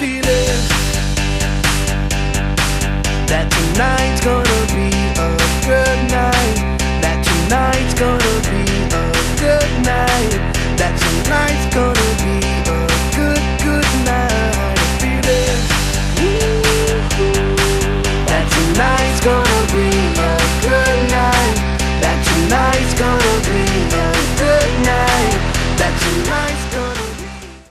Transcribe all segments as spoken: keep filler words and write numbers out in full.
feeling that tonight's gonna be a good night. That tonight's gonna be a good night. That tonight's gonna be a good, good night. A feeling that tonight's gonna be a good night. That tonight's gonna be a good night. That tonight's gonna be.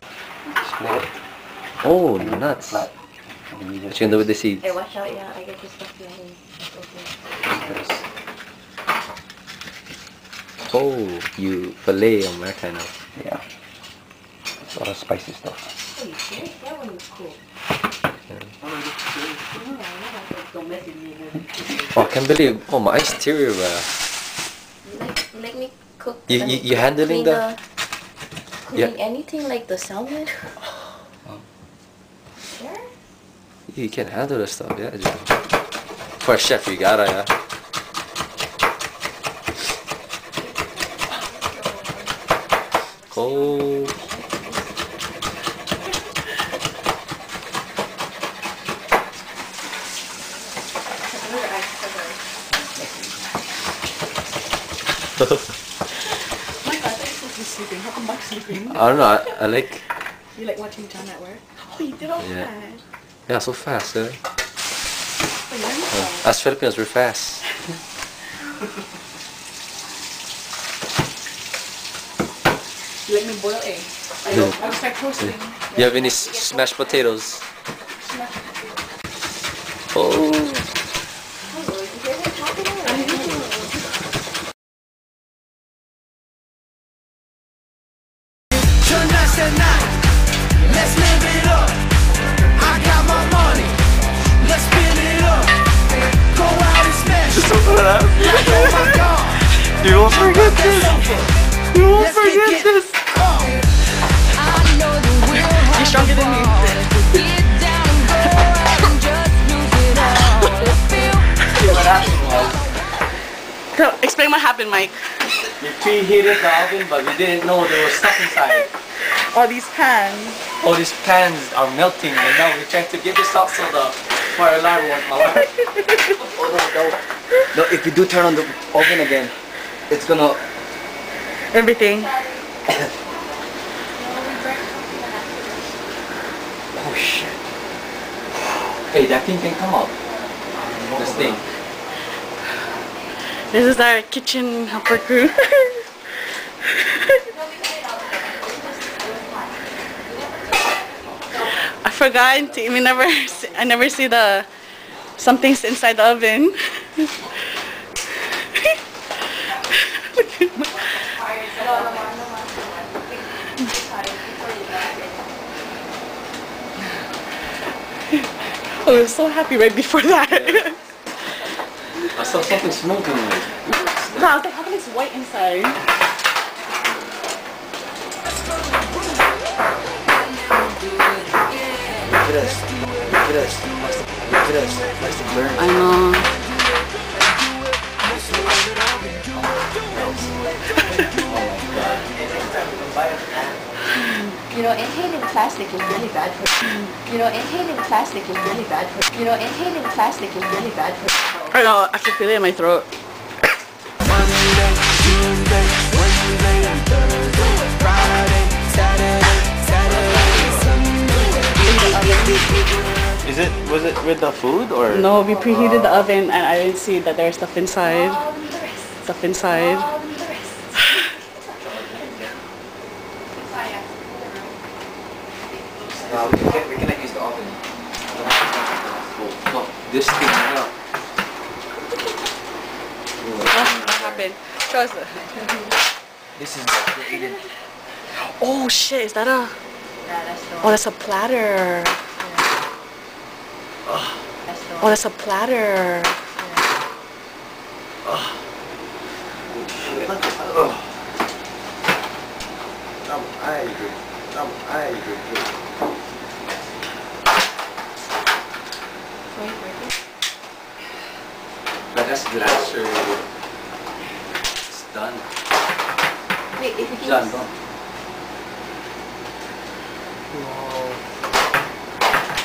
Oh, nuts. What you gonna do with the seeds? Hey, watch out, yeah, I get this stuff behind. Oh, you fillet them, that kind of. Yeah. It's a lot of spicy stuff. Oh, you serious? That one was cool. Yeah. Don't mess with me. Oh, I can't believe. Oh, my exterior, bro. Like, let me cook. You, you, you handling the... the cleaning yeah. anything like the salmon? Oh. Sure? You can handle the stuff, yeah. Just, for a chef, you gotta, yeah. Oh. Sleeping. How come Mark's sleeping? I don't know, I, I like... You like watching John at work? Oh, you did all Yeah. that. Yeah, so fast, yeah. Oh, you're Uh, As Filipinos, we're fast. You let me boil eggs. I don't. I was like toasting. You have any s smashed potatoes? Oh. Let's live it up. I got my money. Let's spin it up. Go out and smash. Like, oh my God. You won't forget this. You won't forget this. You're stronger than me. So, explain what happened, Mike. We preheated the oven, but we didn't know there was stuff inside. All these pans. All these pans are melting, and now we're trying to get this out so the fire alarm won't alarm. Oh no, no. No, if you do turn on the oven again, it's gonna... Everything. Oh shit. Hey, that thing can come out. This thing. This is our kitchen helper crew. I forgot. We never. See, I never see the something's inside the oven. I was so happy right before that. I saw something smoking. No, I was like, how come it's white inside? Look at us. Look at us. Look at us. Let's learn. I know. You know, inhaling plastic is really bad for you. You know, inhaling plastic is really bad for you. know, inhaling plastic is really bad for I know, I can feel it in my throat. Monday, Tuesday, Wednesday, Thursday, Friday, Saturday, Saturday, Sunday. Is it? Was it with the food or? No, we preheated the oven and I didn't see that there's stuff inside. Stuff inside. No, we, can, we cannot use the oven. No, this thing right now. What happened? Show us. This is the eating. Oh shit, is that a... Oh, that's a platter. Oh, that's a platter. But that's good. That's sure. It's done. Wait, if you can Done, just... done.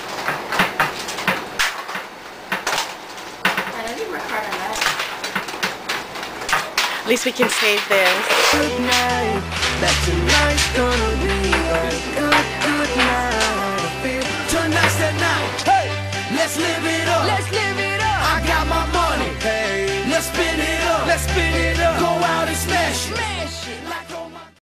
At least we can save this. Good night. That tonight's gonna be a good, good night. Tonight's the night. Hey, let's live it up. Let's live it up. I got my money. Hey, let's spin it up. Let's spin it up.